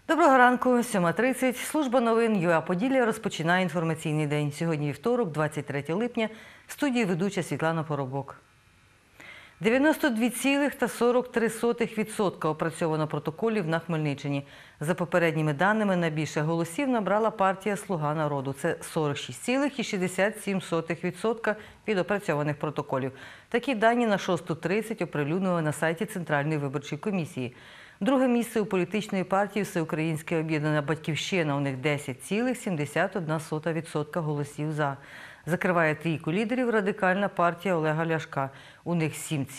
Доброго ранку, 7:30. Служба новин ЮА Поділля розпочинає інформаційний день. Сьогодні вівторок, 23 липня. В студії ведуча Світлана Поробок. 92,43% опрацьовано протоколів на Хмельниччині. За попередніми даними, найбільше голосів набрала партія «Слуга народу». Це 46,67% від опрацьованих протоколів. Такі дані на 6:30 оприлюднили на сайті Центральної виборчої комісії. Друге місце у політичної партії «Всеукраїнське об'єднання Батьківщина». У них 10,71% голосів «за». Закриває трійку лідерів Радикальна партія Олега Ляшка. У них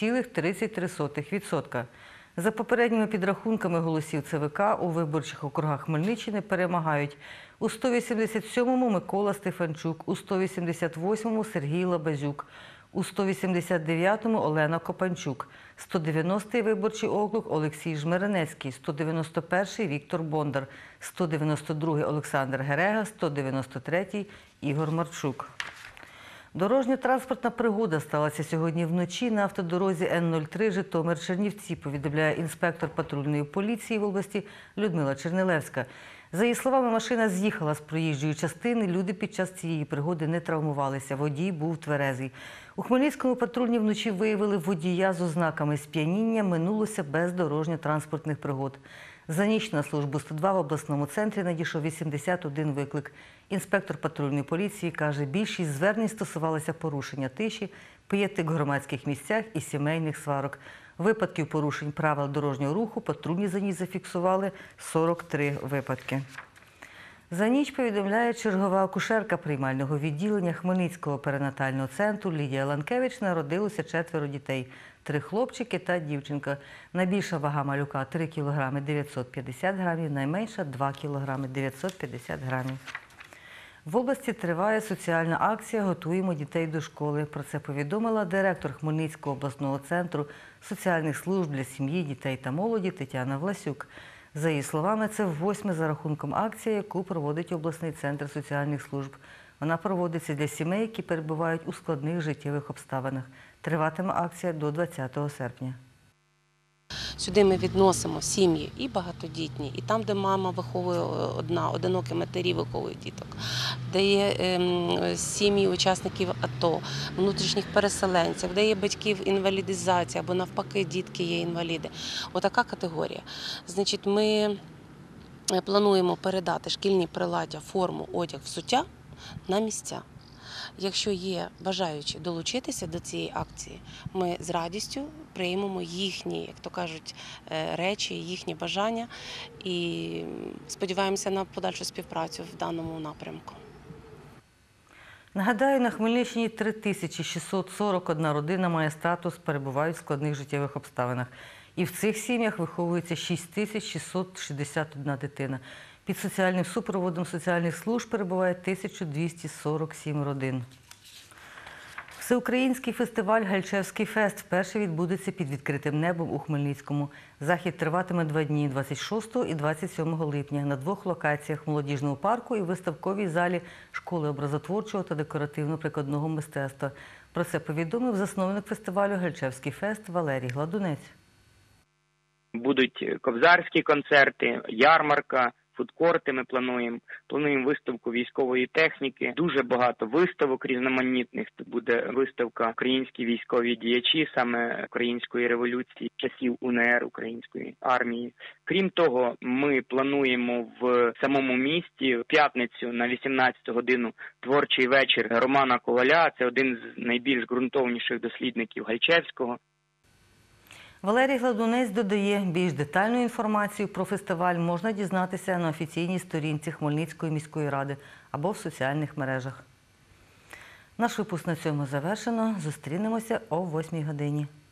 7,33%. За попередніми підрахунками голосів ЦВК у виборчих округах Хмельниччини перемагають у 187-му Микола Стефанчук, у 188-му Сергій Лабазюк, у 189-му Олена Копанчук, 190-й виборчий округ Олексій Жмеренецький, 191-й Віктор Бондар, 192-й Олександр Герега, 193-й Ігор Марчук. Дорожньо-транспортна пригода сталася сьогодні вночі на автодорозі Н-03 Житомир-Чернівці, повідомляє інспектор патрульної поліції в області Людмила Чернилевська. За її словами, машина з'їхала з проїжджої частини, люди під час цієї пригоди не травмувалися, водій був тверезий. У Хмельницькому патрульні вночі виявили водія з ознаками сп'яніння, минулося без дорожньо-транспортних пригод. За ніч на службу 102 в обласному центрі надійшов 81 виклик. Інспектор патрульної поліції каже, більшість звернень стосувалися порушення тиші, пиятик в громадських місцях і сімейних сварок. Випадків порушень правил дорожнього руху патрульні за ніч зафіксували 43 випадки. За ніч, повідомляє чергова акушерка приймального відділення Хмельницького перинатального центру Лідія Ланкевич, народилося 4 дітей – 3 хлопчики та дівчинка. Найбільша вага малюка – 3 кг 950 грамів, найменша – 2 кг 950 грамів. В області триває соціальна акція «Готуємо дітей до школи». Про це повідомила директор Хмельницького обласного центру соціальних служб для сім'ї, дітей та молоді Тетяна Власюк. За її словами, це 8-ма за рахунком акція, яку проводить обласний центр соціальних служб. Вона проводиться для сімей, які перебувають у складних життєвих обставинах. Триватиме акція до 20 серпня. Сюди ми відносимо сім'ї і багатодітні, і там, де мама виховує одинокі матері виховують діток, де є сім'ї учасників АТО, внутрішніх переселенців, де є батьків інвалідизація або навпаки дітки є інваліди. Отака категорія. Значить, ми плануємо передати шкільні приладдя, форму, одяг, взуття на місця. Якщо є бажаючі долучитися до цієї акції, ми з радістю приймемо їхні, як то кажуть, речі, їхні бажання і сподіваємося на подальшу співпрацю в даному напрямку. Нагадаю, на Хмельниччині 3641 родина має статус, перебувають в складних життєвих обставинах. І в цих сім'ях виховується 6661 дитина. Під соціальним супроводом соціальних служб перебуває 1247 родин. Всеукраїнський фестиваль «Гальчевський фест» вперше відбудеться під відкритим небом у Хмельницькому. Захід триватиме 2 дні – 26 і 27 липня на 2 локаціях – в молодіжному парку і виставковій залі школи образотворчого та декоративно-прикладного мистецтва. Про це повідомив засновник фестивалю «Гальчевський фест» Валерій Гладунець. Будуть кобзарські концерти, ярмарка, фудкорти ми плануємо виставку військової техніки, дуже багато виставок різноманітних. Тут буде виставка «Українські військові діячі», саме української революції, часів УНР, української армії. Крім того, ми плануємо в самому місті в п'ятницю на 18 годину творчий вечір Романа Коваля. Це один з найбільш ґрунтовніших дослідників Гальчевського. Валерій Гладунець додає, більш детальну інформацію про фестиваль можна дізнатися на офіційній сторінці Хмельницької міської ради або в соціальних мережах. Наш випуск на цьому завершено. Зустрінемося о 8 годині.